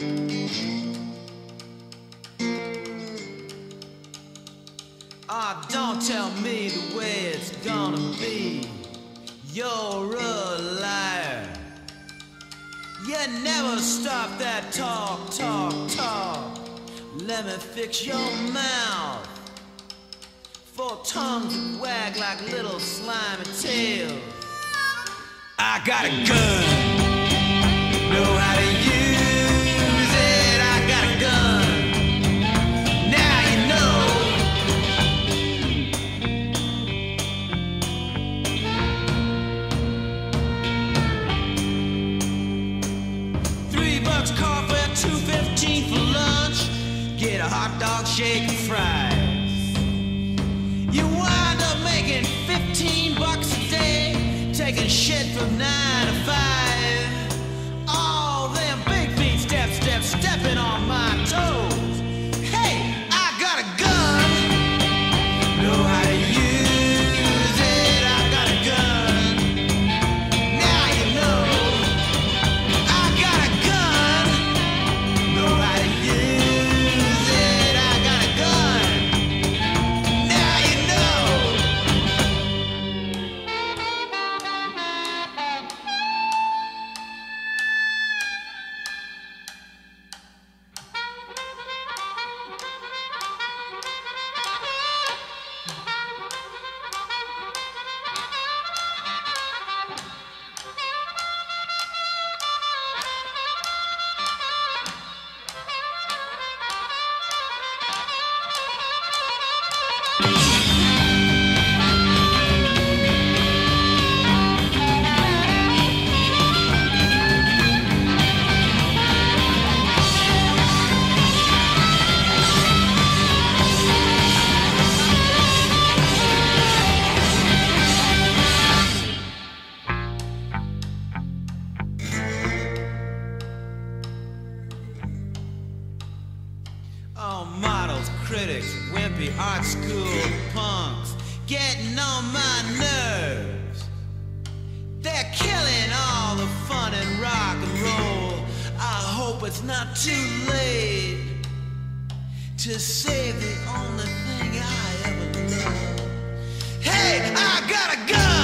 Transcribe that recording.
Ah, don't tell me the way it's gonna be. You're a liar. You never stop that talk, talk, talk. Let me fix your mouth. For tongues that wag like little slimy tails. I got a gun. Know how to use it. I got a gun. Now you know. $3 coffee, $2.15 for lunch. Get a hot dog, shake and fries. You wind up making $15 a day, taking shit from 9 to 5. All them big feet stepping on my toes. Hey, I got a gun. Know how to use it. I got a gun. Now you know. I got a gun. Know how to use it. I got a gun. Now you know. Oh, models, critics, wimpy art school punks, getting on my nerves. They're killing all the fun in rock and roll. I hope it's not too late to save the only thing I ever loved. Hey, I got a gun!